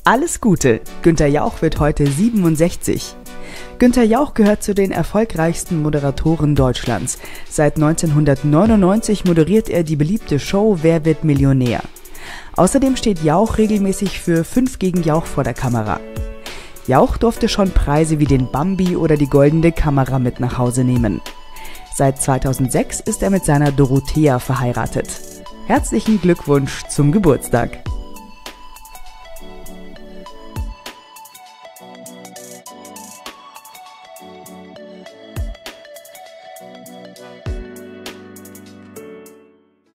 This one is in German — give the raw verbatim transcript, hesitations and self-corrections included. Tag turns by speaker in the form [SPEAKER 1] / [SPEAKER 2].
[SPEAKER 1] Alles Gute! Günther Jauch wird heute siebenundsechzig. Günther Jauch gehört zu den erfolgreichsten Moderatoren Deutschlands. Seit neunzehnhundertneunundneunzig moderiert er die beliebte Show Wer wird Millionär? Außerdem steht Jauch regelmäßig für fünf gegen Jauch vor der Kamera. Jauch durfte schon Preise wie den Bambi oder die Goldene Kamera mit nach Hause nehmen. Seit zweitausendsechs ist er mit seiner Dorothea verheiratet. Herzlichen Glückwunsch zum Geburtstag!